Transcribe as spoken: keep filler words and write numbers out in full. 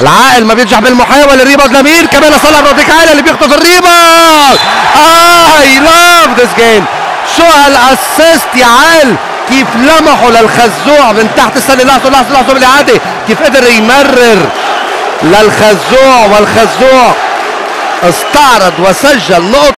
العائل ما بينجح بالمحاولة. الريباوند لمين؟ كمان صالح روديكالي اللي بيخطف الريباوند. اه اي لاف ذيس جيم. شو هالاسيست يا عال، كيف لمحوا للخزوع من تحت السله. لحظه لحظه لحظه بالاعاده، كيف قدر يمرر للخزوع، والخزوع استعرض وسجل نقطه.